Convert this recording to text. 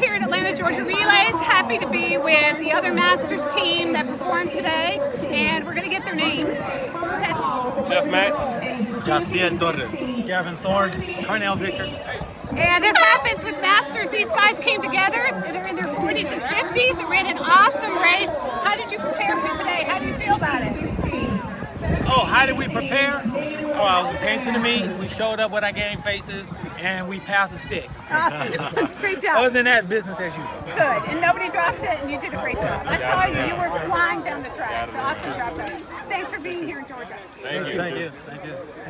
here at Atlanta, Georgia Relays. Happy to be with the other Masters team that performed today, and we're going to get their names. Go ahead. Jeff Mack. Jaciel Torres. Gavin Thorne. Carnell Vickers. And as happens with Masters, these guys came together. They're in their 40s and 50s and ran an awesome race. How did you prepare for today? How do you feel about it? Oh, how did we prepare? Well, we came to the meet, we showed up with our game faces, and we passed the stick. Awesome. Great job. Other than that, business as usual. Good. And nobody dropped it, and you did a great job. I saw you. You were flying down the track. So awesome job, guys. Thanks for being here in Georgia. Thank you. Thank you. Thank you.